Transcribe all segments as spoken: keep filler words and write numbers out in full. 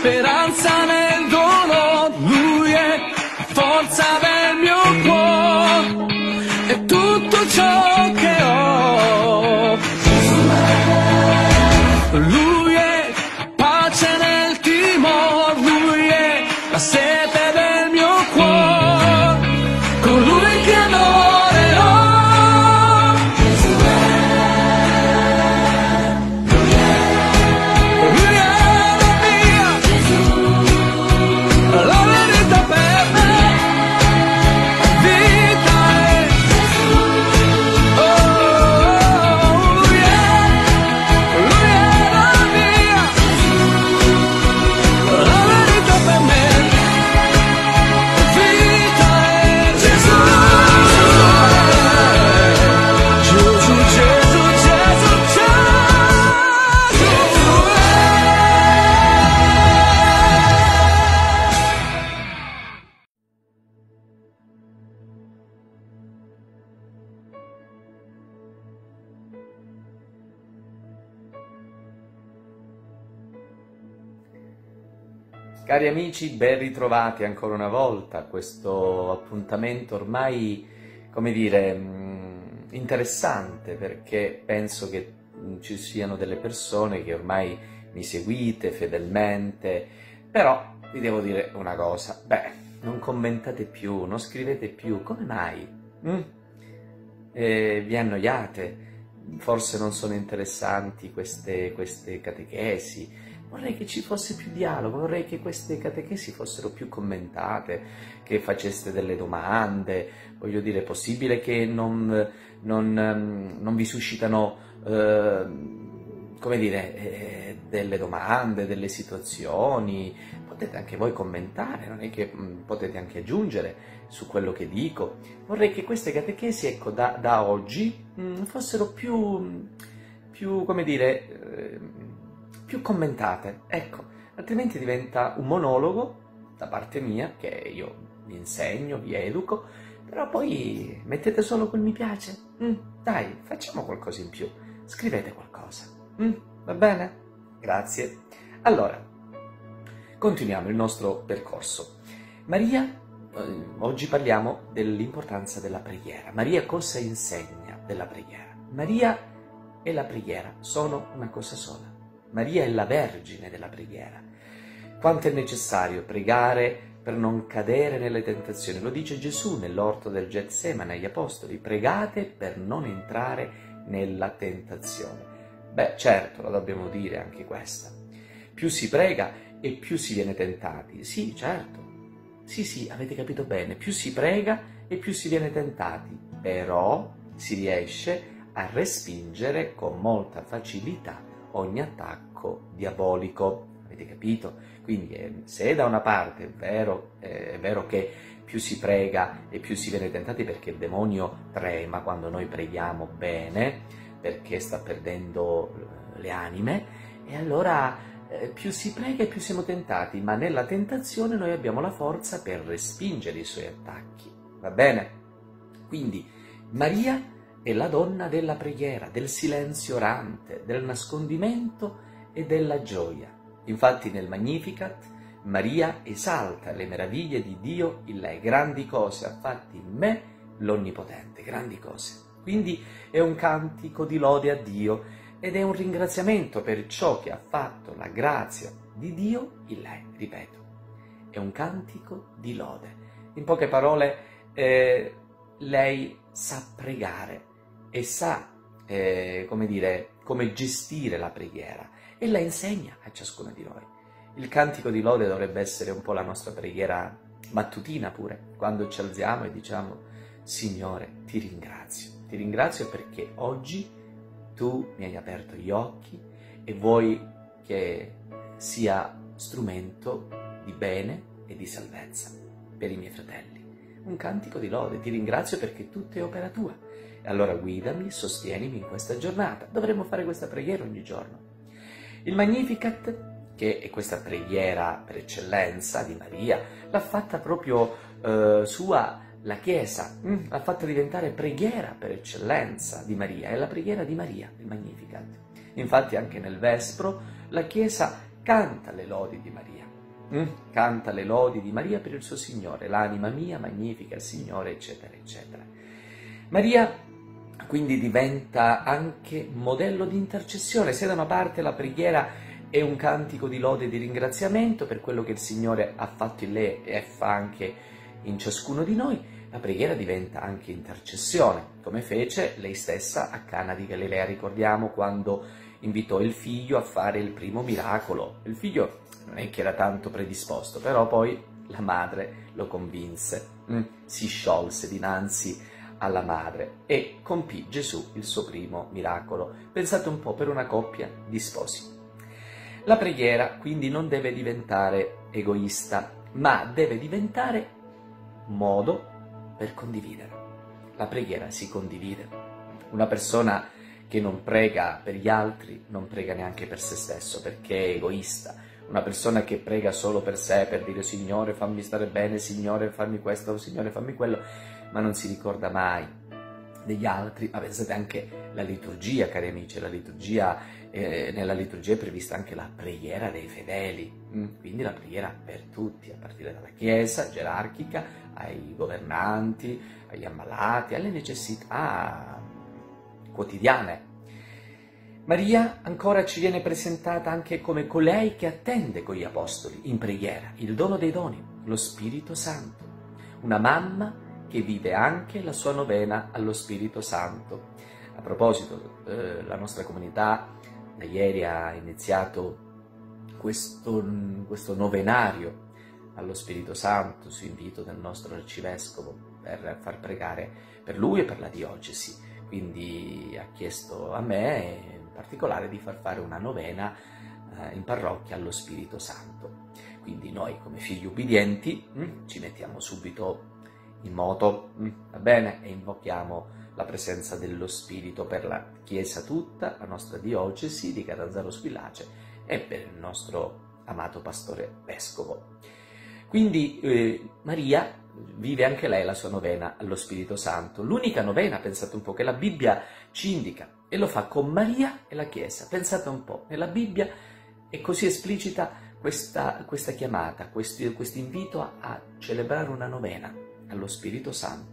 speranza nel dolore, lui è forza del mio cuore, è tutto ciò che ho. Lui è pace nel timore, lui è la sete del mio cuore, colui che adorerò. Lui è la via, la verità per me, vita è. Oh, lui è, lui è la via, la verità per me, vita è Gesù. Gesù, Gesù, Gesù, Cari amici, ben ritrovati ancora una volta a questo appuntamento ormai, come dire, mh, interessante, perché penso che mh, ci siano delle persone che ormai mi seguite fedelmente, però vi devo dire una cosa, beh, non commentate più, non scrivete più, come mai? Mm? Eh, vi annoiate? Forse non sono interessanti queste, queste catechesi? Vorrei che ci fosse più dialogo, vorrei che queste catechesi fossero più commentate, che faceste delle domande. Voglio dire, è possibile che non, non, non vi suscitano, eh, come dire, eh, delle domande, delle situazioni? Potete anche voi commentare, non è che mh, potete anche aggiungere su quello che dico. Vorrei che queste catechesi, ecco, da, da oggi mh, fossero più, più, come dire, eh, più commentate, ecco, altrimenti diventa un monologo da parte mia, che io vi insegno, vi educo, però poi mettete solo quel mi piace. Mm, dai, facciamo qualcosa in più, scrivete qualcosa, mm, va bene? Grazie. Allora, continuiamo il nostro percorso. Maria, eh, oggi parliamo dell'importanza della preghiera. Maria cosa insegna della preghiera? Maria e la preghiera sono una cosa sola. Maria è la vergine della preghiera. Quanto è necessario pregare per non cadere nelle tentazioni? Lo dice Gesù nell'orto del Getsemane agli apostoli: pregate per non entrare nella tentazione. Beh, certo, lo dobbiamo dire anche questa. Più si prega e più si viene tentati. Sì, certo. Sì, sì, avete capito bene. Più si prega e più si viene tentati. Però si riesce a respingere con molta facilità ogni attacco diabolico, avete capito? Quindi eh, se da una parte è vero, eh, è vero che più si prega e più si viene tentati, perché il demonio trema quando noi preghiamo bene, perché sta perdendo le anime, e allora eh, più si prega e più siamo tentati, ma nella tentazione noi abbiamo la forza per respingere i suoi attacchi, va bene? Quindi Maria è la donna della preghiera, del silenzio orante, del nascondimento e della gioia. Infatti nel Magnificat Maria esalta le meraviglie di Dio in lei. Grandi cose ha fatte in me l'Onnipotente, grandi cose. Quindi è un cantico di lode a Dio ed è un ringraziamento per ciò che ha fatto la grazia di Dio in lei. Ripeto, è un cantico di lode. In poche parole, eh, lei sa pregare e sa, eh, come dire, come gestire la preghiera, e la insegna a ciascuno di noi. Il cantico di lode dovrebbe essere un po' la nostra preghiera mattutina pure, quando ci alziamo e diciamo: Signore, ti ringrazio, ti ringrazio perché oggi tu mi hai aperto gli occhi e vuoi che sia strumento di bene e di salvezza per i miei fratelli. Un cantico di lode, ti ringrazio perché tutto è opera tua. E allora guidami, sostienimi in questa giornata. Dovremmo fare questa preghiera ogni giorno. Il Magnificat, che è questa preghiera per eccellenza di Maria, l'ha fatta proprio eh, sua la Chiesa, mm, l'ha fatta diventare preghiera per eccellenza di Maria. È la preghiera di Maria, il Magnificat. Infatti anche nel Vespro la Chiesa canta le lodi di Maria. Mm? Canta le lodi di Maria per il suo Signore, l'anima mia magnifica il Signore, eccetera, eccetera. Maria quindi diventa anche modello di intercessione. Se da una parte la preghiera è un cantico di lode e di ringraziamento per quello che il Signore ha fatto in lei e fa anche in ciascuno di noi, la preghiera diventa anche intercessione, come fece lei stessa a Cana di Galilea. Ricordiamo quando invitò il figlio a fare il primo miracolo. Il figlio non è che era tanto predisposto, però poi la madre lo convinse, mm? si sciolse dinanzi alla madre e compì Gesù il suo primo miracolo. Pensate un po', per una coppia di sposi. La preghiera quindi non deve diventare egoista, ma deve diventare modo per condividere. La preghiera si condivide. Una persona che non prega per gli altri non prega neanche per se stesso, perché è egoista. Una persona che prega solo per sé, per dire Signore fammi stare bene, Signore fammi questo, Signore fammi quello, ma non si ricorda mai degli altri. Ma pensate anche alla liturgia, cari amici, la liturgia, eh, nella liturgia è prevista anche la preghiera dei fedeli, mm? quindi la preghiera per tutti, a partire dalla Chiesa gerarchica, ai governanti, agli ammalati, alle necessità quotidiane. Maria ancora ci viene presentata anche come colei che attende con gli apostoli in preghiera il dono dei doni, lo Spirito Santo, una mamma che vive anche la sua novena allo Spirito Santo. A proposito, eh, la nostra comunità da ieri ha iniziato questo, questo novenario allo Spirito Santo su invito del nostro arcivescovo per far pregare per lui e per la diocesi. Quindi ha chiesto a me in particolare di far fare una novena eh, in parrocchia allo Spirito Santo. Quindi noi come figli ubbidienti mh, ci mettiamo subito in moto, mh, va bene, e invochiamo la presenza dello Spirito per la Chiesa tutta, la nostra diocesi di Catanzaro Squillace e per il nostro amato pastore vescovo. Quindi eh, Maria vive anche lei la sua novena allo Spirito Santo, l'unica novena, pensate un po', che la Bibbia ci indica, e lo fa con Maria e la Chiesa. Pensate un po', nella Bibbia è così esplicita questa, questa chiamata, questo invito a, a celebrare una novena allo Spirito Santo.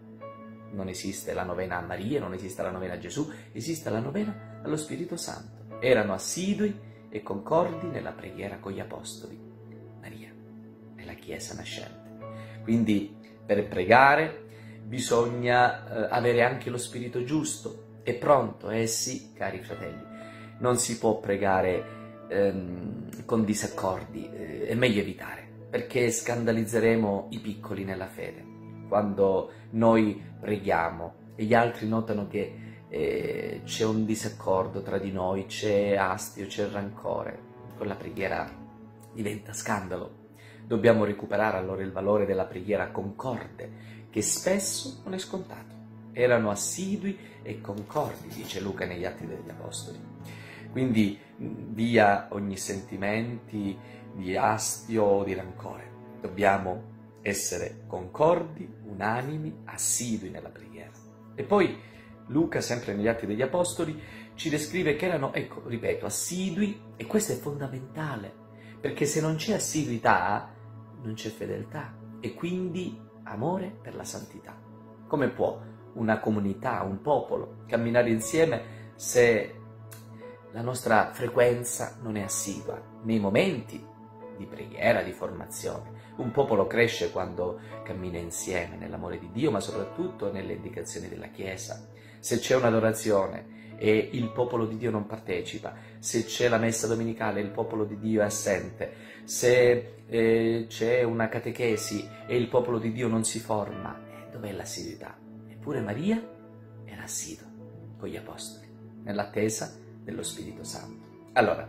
Non esiste la novena a Maria, non esiste la novena a Gesù, esiste la novena allo Spirito Santo. Erano assidui e concordi nella preghiera con gli apostoli, Maria e la Chiesa nascente. Quindi per pregare bisogna eh, avere anche lo spirito giusto e pronto, eh sì, cari fratelli, non si può pregare ehm, con disaccordi, eh, è meglio evitare, perché scandalizzeremo i piccoli nella fede. Quando noi preghiamo e gli altri notano che eh, c'è un disaccordo tra di noi, c'è astio, c'è rancore, con la preghiera diventa scandalo. Dobbiamo recuperare allora il valore della preghiera concorde, che spesso non è scontato. Erano assidui e concordi, dice Luca negli Atti degli Apostoli. Quindi via ogni sentimenti di astio o di rancore. Dobbiamo essere concordi, unanimi, assidui nella preghiera. E poi Luca, sempre negli Atti degli Apostoli, ci descrive che erano, ecco, ripeto, assidui, e questo è fondamentale, perché se non c'è assiduità non c'è fedeltà e quindi amore per la santità. Come può una comunità, un popolo camminare insieme se la nostra frequenza non è assidua nei momenti di preghiera, di formazione? Un popolo cresce quando cammina insieme nell'amore di Dio, ma soprattutto nelle indicazioni della Chiesa. Se c'è un'adorazione e il popolo di Dio non partecipa, se c'è la messa domenicale e il popolo di Dio è assente, se eh, c'è una catechesi e il popolo di Dio non si forma, eh, dov'è l'assiduità? Eppure Maria era assidua con gli apostoli, nell'attesa dello Spirito Santo. Allora,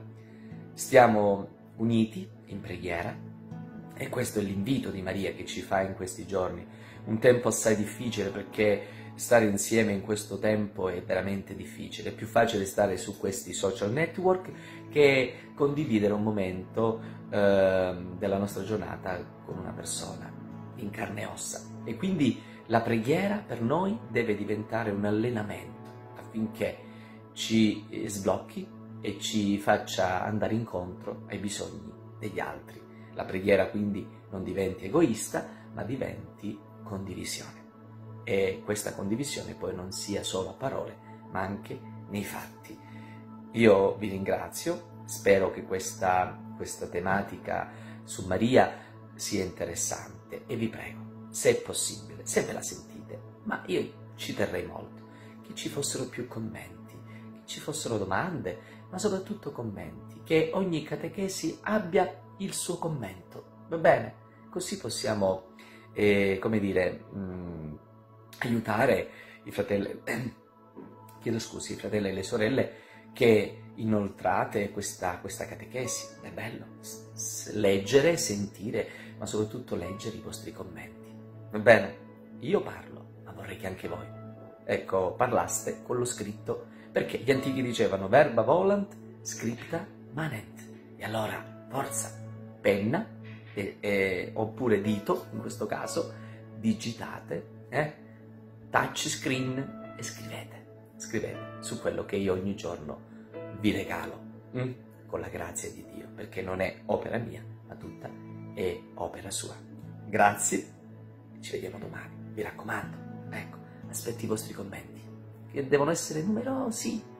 stiamo uniti in preghiera e questo è l'invito di Maria che ci fa in questi giorni, un tempo assai difficile, perché stare insieme in questo tempo è veramente difficile. È più facile stare su questi social network che condividere un momento eh, della nostra giornata con una persona in carne e ossa. E quindi la preghiera per noi deve diventare un allenamento affinché ci sblocchi e ci faccia andare incontro ai bisogni degli altri, la preghiera quindi non diventi egoista, ma diventi condivisione. E questa condivisione poi non sia solo a parole, ma anche nei fatti. Io vi ringrazio, spero che questa, questa tematica su Maria sia interessante e vi prego, se è possibile, se ve la sentite, ma io ci terrei molto, che ci fossero più commenti, che ci fossero domande, ma soprattutto commenti, che ogni catechesi abbia il suo commento, va bene? Così possiamo, eh, come dire, mh, aiutare i fratelli, chiedo scusi, i fratelli e le sorelle che inoltrate questa, questa catechesi. È bello s- leggere, sentire, ma soprattutto leggere i vostri commenti. Va bene? Io parlo, ma vorrei che anche voi, ecco, parlaste con lo scritto, perché gli antichi dicevano verba volant, scripta manent. E allora, forza, penna, e, e, oppure dito, in questo caso, digitate, eh? touch screen e scrivete. Scrivete su quello che io ogni giorno vi regalo, hm? con la grazia di Dio, perché non è opera mia, ma tutta è opera sua. Grazie, ci vediamo domani, vi raccomando, ecco, aspetto i vostri commenti, che devono essere numerosi.